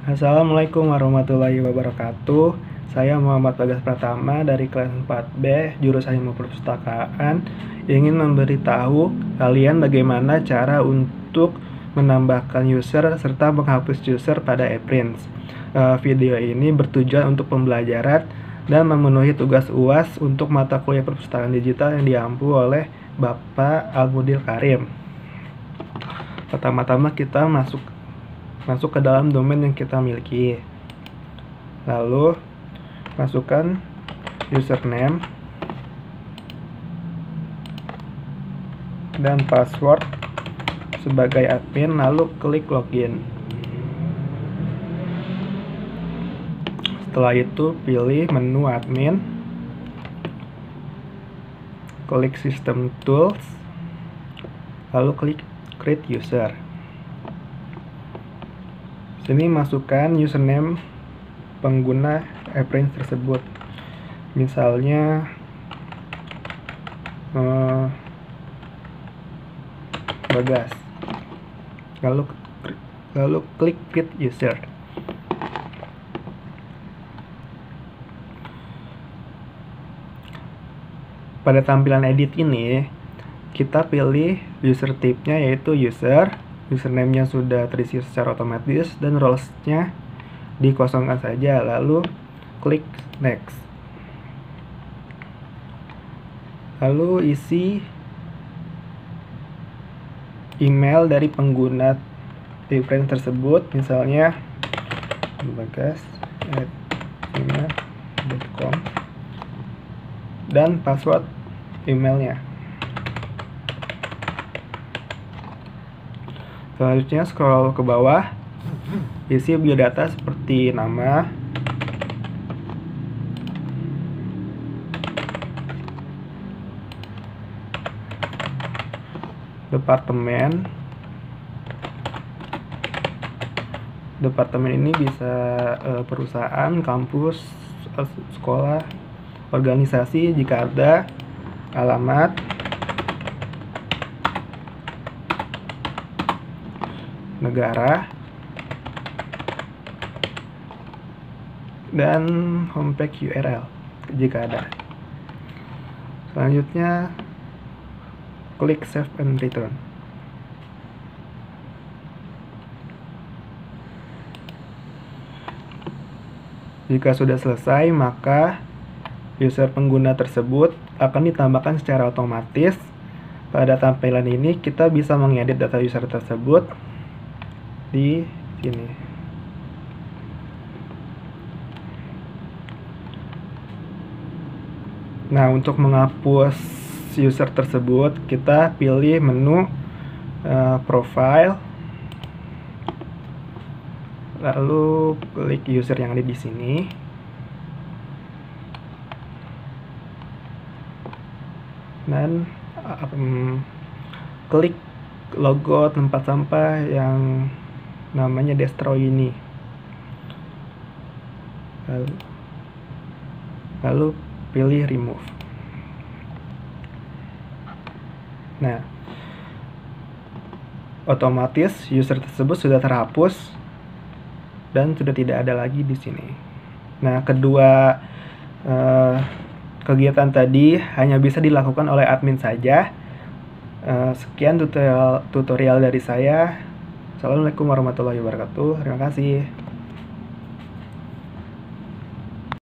Assalamualaikum warahmatullahi wabarakatuh. Saya Muhammad Bagas Pratama dari kelas 4B, jurusan Ilmu Perpustakaan, ingin memberitahu kalian bagaimana cara untuk menambahkan user serta menghapus user pada ePrints. Video ini bertujuan untuk pembelajaran dan memenuhi tugas UAS untuk mata kuliah perpustakaan digital yang diampu oleh Bapak Almudil Karim. Pertama-tama kita masuk ke dalam domain yang kita miliki, lalu masukkan username dan password sebagai admin, lalu klik login. Setelah itu pilih menu admin, klik system tools, lalu klik create user. Sini masukkan username pengguna ePrints tersebut, misalnya Bagas, lalu klik create user. Pada tampilan edit ini kita pilih user type-nya yaitu user. Username-nya sudah terisi secara otomatis dan roles-nya dikosongkan saja, lalu klik next. Lalu isi email dari pengguna ePrints tersebut, misalnya bagas@gmail.com, dan password emailnya. Selanjutnya scroll ke bawah, isi biodata seperti nama, departemen ini bisa perusahaan, kampus, sekolah, organisasi jika ada, alamat, negara, dan homepage URL jika ada. Selanjutnya klik save and return. Jika sudah selesai, maka user pengguna tersebut akan ditambahkan secara otomatis. Pada tampilan ini kita bisa mengedit data user tersebut di sini. Nah, untuk menghapus user tersebut, kita pilih menu profile, lalu klik user yang ada di sini, dan klik logo tempat sampah yang namanya destroy ini, lalu pilih remove. Nah, otomatis user tersebut sudah terhapus dan sudah tidak ada lagi di sini. Nah, kedua kegiatan tadi hanya bisa dilakukan oleh admin saja. Sekian tutorial dari saya. Assalamualaikum warahmatullahi wabarakatuh. Terima kasih.